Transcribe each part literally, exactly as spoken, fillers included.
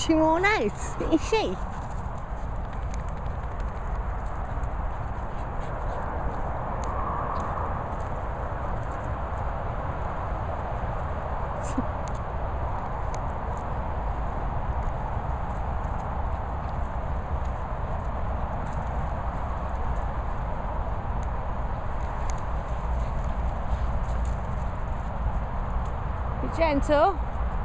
watching all out, is she? Be gentle.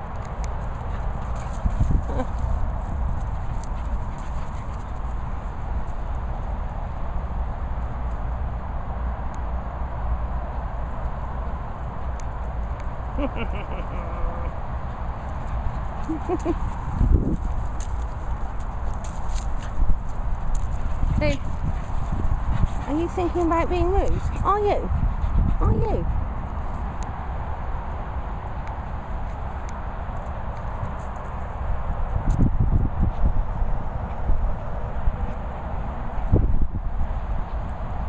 Hey, are you thinking about being rude? Are you? Are you?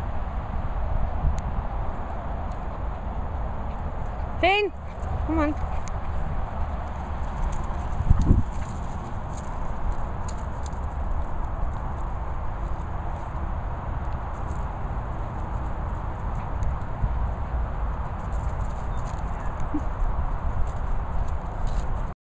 Finn, come on.